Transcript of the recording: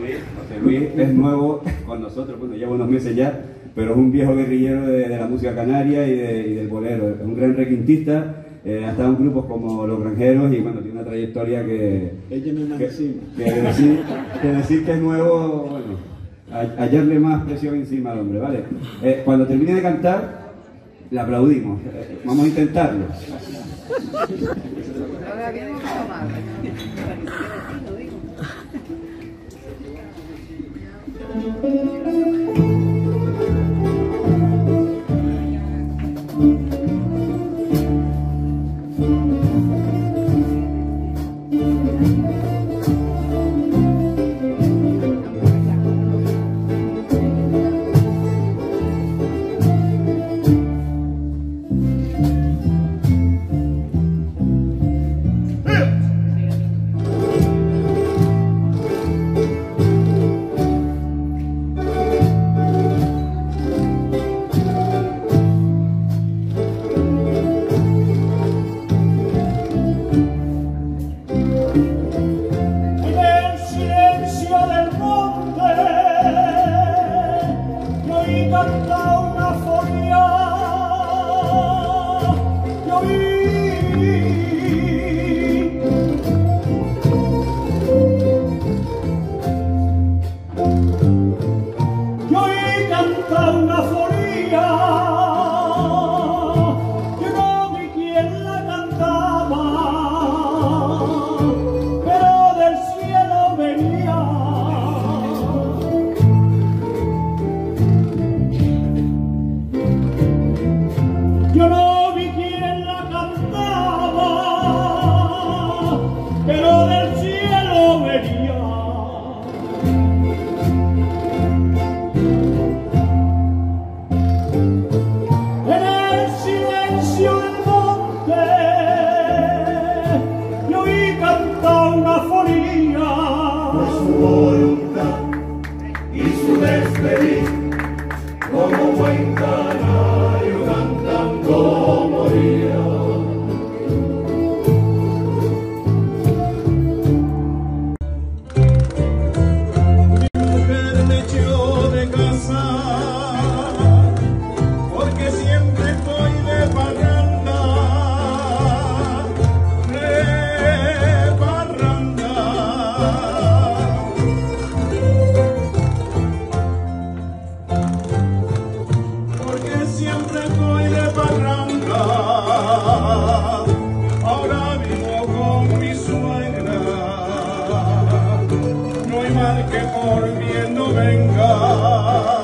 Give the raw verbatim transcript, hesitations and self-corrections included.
Luis, José Luis es nuevo con nosotros, bueno, lleva unos meses ya, pero es un viejo guerrillero de, de la música canaria y, de, y del bolero. Es un gran requintista, eh, ha estado en grupos como Los Granjeros y bueno, tiene una trayectoria que... Ella me manda encima. Que, que, decir, que decir que es nuevo, bueno, a, hallarle más presión encima al hombre, ¿vale? Eh, cuando termine de cantar, le aplaudimos. Eh, vamos a intentarlo. Ahora bien, vamos a tomar. Como buen canario cantando moría. Mi mujer me echó de casa porque siempre estoy de parranda, de parranda. Siempre estoy de parranda, ahora vivo con mi suegra, no hay mal que por bien no venga.